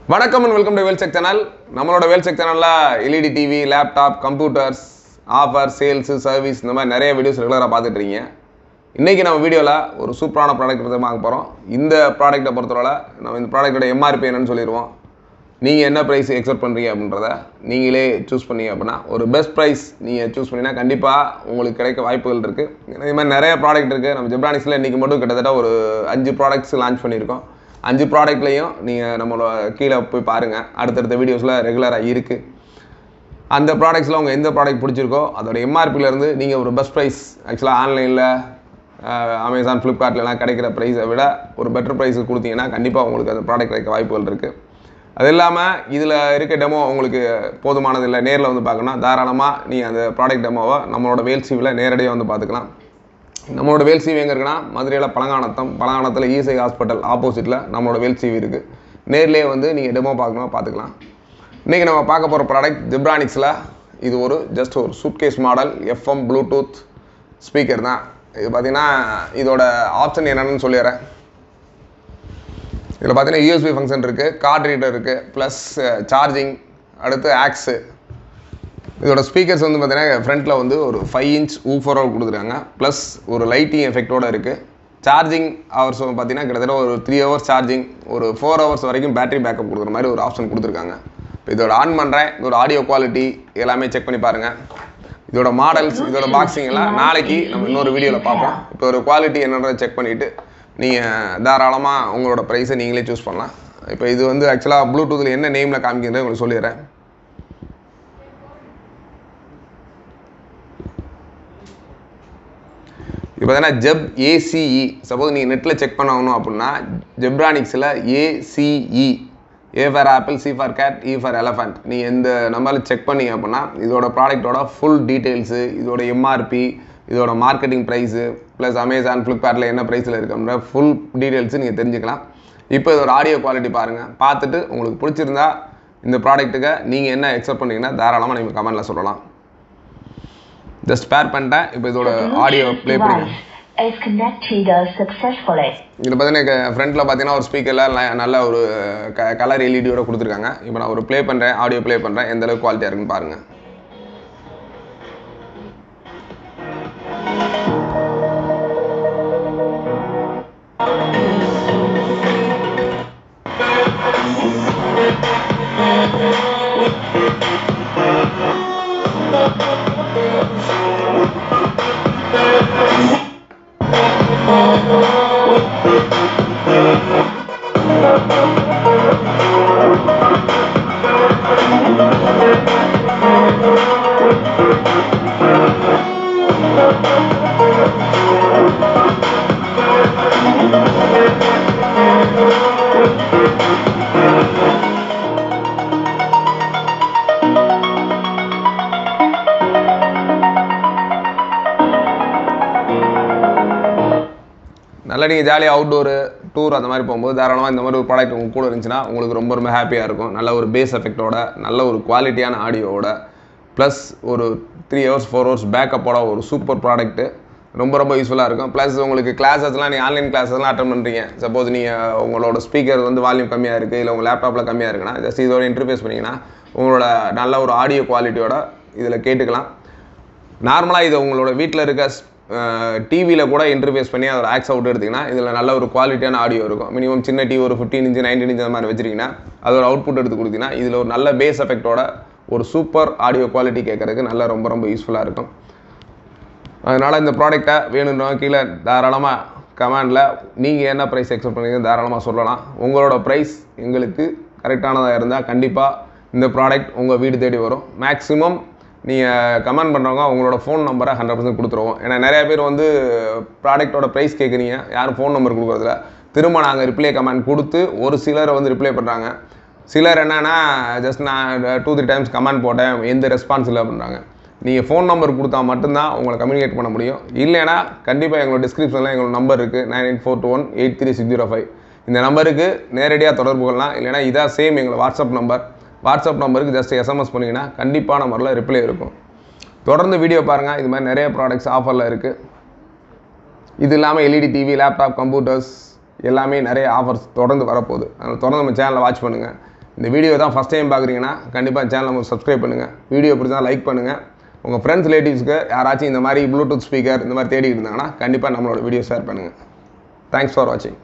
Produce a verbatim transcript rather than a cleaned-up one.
வணக்கம் and welcome to VEL'S channel. நம்மளோட VEL'S channelல L E D T V, laptop, computers, offer, sales, service இந்த மாதிரி நிறைய வீடியோஸ் ரெகுலரா பார்த்துட்டு இருக்கீங்க. இன்னைக்கு நம்ம வீடியோல ஒரு சூப்பரான ப்ராடக்ட் பத்தி பார்க்க போறோம். இந்த ப்ராடக்ட்டை பொறுத்தவரை நம்ம இந்த ப்ராடக்ட்டோட M R P என்னன்னு சொல்லிடுவோம். நீங்க என்ன பிரைஸ் எக்ஸ்பெக்ட் பண்றீங்க அப்படின்றத நீங்களே சூஸ் பண்ணீங்க அப்படினா ஒரு பெஸ்ட் பிரைஸ் நீங்க சூஸ் பண்ணினா கண்டிப்பா உங்களுக்கு கிடைக்க வாய்ப்புகள் இருக்கு. இந்த மாதிரி நிறைய ப்ராடக்ட் இருக்கு. நம்ம Zebronicsல இன்னைக்கு மட்டும் கிட்டத்தட்ட ஒரு அஞ்சு ப்ராடக்ட்ஸ் லான்ச் பண்ணியிருக்கோம். அஞ்சு ப்ராடக்ட்லையும் நீங்கள் நம்மளோட கீழே போய் பாருங்கள். அடுத்தடுத்த வீடியோஸில் ரெகுலராக இருக்குது. அந்த ப்ராடக்ட்ஸில் உங்கள் எந்த ப்ராடக்ட் பிடிச்சிருக்கோ அதோட எம்ஆர்பிலேருந்து நீங்கள் ஒரு பெஸ்ட் ப்ரைஸ் ஆக்சுவலாக ஆன்லைனில் அமேசான் ஃப்ளிப்கார்ட்லாம் கிடைக்கிற ப்ரைஸை விட ஒரு பெட்டர் ப்ரைஸுக்கு கொடுத்தீங்கன்னா கண்டிப்பாக உங்களுக்கு அந்த ப்ராடக்ட் கிடைக்க வாய்ப்புகள் இருக்குது. அது இல்லாமல் இதில் இருக்க டெமோ உங்களுக்கு போதுமானது இல்லை, நேரில் வந்து பார்க்கணும் தாராளமாக நீங்கள் அந்த ப்ராடக்ட் டெமோவை நம்மளோட வேல்ஸ் டிவியில் நேரடியாக வந்து பார்த்துக்கலாம். நம்மளோட வேல்ஸ் டிவி எங்கே இருக்குன்னா மதுரையில் பழங்கானத்தம் பழங்கானத்தில் இஎஸ்ஐ ஹாஸ்பிட்டல் ஆப்போசிட்டில் நம்மளோட வேல்ஸ் டிவி இருக்குது. நேர்லேயே வந்து நீங்கள் டெமோ பார்க்கணும் பார்த்துக்கலாம். இன்றைக்கி நம்ம பார்க்க போகிற ப்ராடக்ட் Zebronicsல இது ஒரு ஜஸ்ட் ஒரு suitcase model FM Bluetooth speaker தான். இது பார்த்திங்கன்னா இதோட ஆப்ஷன் என்னென்னு சொல்லிடுறேன். இதில் பார்த்தீங்கன்னா யூஎஸ்பி ஃபங்க்ஷன் இருக்குது, கார்ட் ரீடர் இருக்குது, ப்ளஸ் சார்ஜிங், அடுத்து ஆக்ஸு. இதோட ஸ்பீக்கர்ஸ் வந்து பார்த்தீங்கன்னா ஃப்ரண்ட்டில் வந்து ஒரு ஃபைவ் இன்ச் ஊஃபரோடு கொடுத்துருக்காங்க, ப்ளஸ் ஒரு லைட்டிங் எஃபெக்டோடு இருக்குது. சார்ஜிங் ஹவர்ஸ் பார்த்தீங்கன்னா கிட்டத்தட்ட ஒரு த்ரீ ஹவர்ஸ் சார்ஜிங், ஒரு ஃபோர் ஹவர்ஸ் வரைக்கும் பேட்டரி பேக்கப் கொடுக்குற மாதிரி ஒரு ஆப்ஷன் கொடுத்துருக்காங்க. இப்போ இதோட ஆன் பண்ணுறேன். இதோட ஆடியோ குவாலிட்டி எல்லாமே செக் பண்ணி பாருங்கள். இதோட மாடல்ஸ், இதோட பாக்ஸிங் எல்லாம் நாளைக்கு நம்ம இன்னொரு வீடியோவில் பார்ப்போம். இப்போ ஒரு குவாலிட்டி என்னன்றதை செக் பண்ணிவிட்டு நீங்கள் தாராளமாக உங்களோட ப்ரைஸை நீங்களே சூஸ் பண்ணலாம். இப்போ இது வந்து ஆக்சுவலாக ப்ளூடூத்தில் என்ன நேமில் காமிக்கிறேன் உங்களுக்கு சொல்லிடுறேன். இப்போ பார்த்தீங்கன்னா ஜெப் ஏசிஇ. சப்போஸ் நீங்கள் நெட்டில் செக் பண்ணணும் அப்படின்னா Zebronicsல ACE, A for apple, C for cat, E for elephant, நீங்கள் எந்த நம்பரில் செக் பண்ணீங்க அப்படின்னா இதோட ப்ராடக்டோட ஃபுல் டீட்டெயில்ஸு, இதோட எம்ஆர்பி, இதோட மார்க்கெட்டிங் ப்ரைஸு, ப்ளஸ் அமேசான் ஃப்ளிப்கார்ட்டில் என்ன ப்ரைஸில் இருக்குன்ற ஃபுல் டீட்டெயில்ஸு நீங்கள் தெரிஞ்சுக்கலாம். இப்போ இதோட ஆடியோ குவாலிட்டி பாருங்கள். பார்த்துட்டு உங்களுக்கு பிடிச்சிருந்தா இந்த ப்ராடக்ட்டுக்கு நீங்கள் என்ன எக்ஸ்பெக்ட் பண்ணீங்கன்னா தாராளமாக நீங்கள் கமெண்ட்டில் சொல்லலாம். ஜஸ்ட் பேர் பண்ணிட்டேன். இப்போ இதோட ஆடியோ ப்ளே பண்ணுங்க. இதில் பார்த்தீங்கன்னா ஃப்ரண்ட்டில் பார்த்தீங்கன்னா ஒரு ஸ்பீக்கரில் நல்ல ஒரு க கலர் எல்இடியோட கொடுத்துருக்காங்க. இப்போ நான் ஒரு ப்ளே பண்ணுறேன், ஆடியோ ப்ளே பண்ணுறேன். எந்த அளவுக்கு குவாலிட்டியாக இருக்குன்னு பாருங்கள். நல்லா நீங்கள் ஜாலியாக அவுட்டோரு டூர் அந்த மாதிரி போகும்போது தாராளமாக இந்த மாதிரி ஒரு ப்ராடக்ட் உங்கள் கூட இருந்துச்சுன்னா உங்களுக்கு ரொம்ப ரொம்ப ஹாப்பியாக இருக்கும். நல்ல ஒரு பேஸ் எஃபெக்டோட, நல்ல ஒரு குவாலிட்டியான ஆடியோவோட, ப்ளஸ் ஒரு த்ரீ ஹவர்ஸ் ஃபோர் ஹவர்ஸ் பேக்கப்போட ஒரு சூப்பர் ப்ராடக்ட்டு ரொம்ப ரொம்ப யூஸ்ஃபுல்லாக இருக்கும். ப்ளஸ் உங்களுக்கு கிளாஸஸ்லாம் நீங்கள் ஆன்லைன் கிளாஸஸ்லாம் அட்டன் பண்ணுறீங்க. சப்போஸ் நீங்கள் உங்களோட ஸ்பீக்கர் வந்து வால்யூம் கம்மியாக இருக்குது, இல்லை உங்கள் லேப்டாப்பில் கம்மியாக இருக்குன்னா ஜஸ்ட் இதோட இன்டர்ஃபேஸ் பண்ணிங்கன்னா உங்களோட நல்ல ஒரு ஆடியோ குவாலிட்டியோட இதில் கேட்டுக்கலாம். நார்மலாக இது உங்களோட வீட்டில் இருக்க டிவியில் கூட இன்டர்ஃபேஸ் பண்ணி அதோட ஆக்ஸ் அவுட் எடுத்திங்கன்னா இதில் நல்ல ஒரு குவாலிட்டியான ஆடியோ இருக்கும். மினிமம் சின்ன டிவி ஒரு ஃபிஃப்டீன் இன்ச்சு நைன்டீன் இன்ச் அந்த மாதிரி வச்சிருக்கீங்கன்னா அதோட அவுட்புட் எடுத்து கொடுத்தீங்கன்னா இதில் ஒரு நல்ல பேஸ் எஃபெக்டோட ஒரு சூப்பர் ஆடியோ குவாலிட்டி கேட்குறதுக்கு நல்ல ரொம்ப ரொம்ப யூஸ்ஃபுல்லாக இருக்கும். அதனால் இந்த ப்ராடக்டை வேணும்னா கீழே தாராளமாக கமெண்டில் நீங்கள் என்ன ப்ரைஸ் எக்ஸ்பெக்ட் பண்ணுறீங்க தாராளமாக சொல்லலாம். உங்களோட ப்ரைஸ் எங்களுக்கு கரெக்டானதாக இருந்தால் கண்டிப்பாக இந்த ப்ராடக்ட் உங்கள் வீடு தேடி வரும். மேக்ஸிமம் நீங்கள் கமெண்ட் பண்ணுறவங்க உங்களோட ஃபோன் நம்பரை ஹண்ட்ரட் பர்சன்ட் கொடுத்துருவோம். ஏன்னா நிறைய பேர் வந்து ப்ராடக்டோட ப்ரைஸ் கேட்குறீங்க, யாரும் ஃபோன் நம்பர் கொடுக்குறதில்ல. திரும்ப நாங்கள் ரிப்ளை கமெண்ட் கொடுத்து ஒரு சிலரை வந்து ரிப்ளை பண்ணுறாங்க. சிலர் என்னென்னா ஜஸ்ட் நான் டூ த்ரீ டைம்ஸ் கமெண்ட் போட்டேன், எந்த ரெஸ்பான்ஸ் இல்லை அப்படின்றாங்க. நீங்கள் ஃபோன் நம்பர் கொடுத்தா மட்டும்தான் உங்களை கம்யூனிகேட் பண்ண முடியும். இல்லைன்னா கண்டிப்பாக எங்களோட டிஸ்கிரிப்ஷனில் எங்களோட நம்பர் இருக்குது, nine eight four two one eight three six zero five. இந்த நம்பருக்கு நேரடியாக தொடர்பு கொள்ளலாம். இல்லைனா இதான் சேம் எங்களோட வாட்ஸ்அப் நம்பர். வாட்ஸ்அப் நம்பருக்கு ஜஸ்ட் எஸ்எம்எஸ் பண்ணிங்கன்னா கண்டிப்பான நம்பரில் ரிப்ளை இருக்கும். தொடர்ந்து வீடியோ பாருங்கள். இது மாதிரி நிறைய ப்ராடக்ட்ஸ் ஆஃபரில் இருக்குது. இது இல்லாமல் எல்இடி டிவி, லேப்டாப், கம்ப்யூட்டர்ஸ் எல்லாமே நிறைய ஆஃபர்ஸ் தொடர்ந்து வரப்போகுது. அதனால் தொடர்ந்து நம்ம சேனலை வாட்ச் பண்ணுங்கள். இந்த வீடியோ தான் ஃபஸ்ட் டைம் பார்க்குறீங்கன்னா கண்டிப்பாக சேனலை நம்ம சப்ஸ்கிரைப் பண்ணுங்கள். வீடியோ பிடிச்சா லைக் பண்ணுங்கள். உங்கள் ஃப்ரெண்ட்ஸ் ரிலேட்டிவ்ஸ்க்கு யாராச்சும் இந்த மாதிரி ப்ளூடூத் ஸ்பீக்கர் இந்த மாதிரி தேடிட்டு இருந்தாங்கன்னா கண்டிப்பாக நம்மளோட வீடியோ ஷேர் பண்ணுங்கள். தேங்க்ஸ் ஃபார் வாட்சிங்.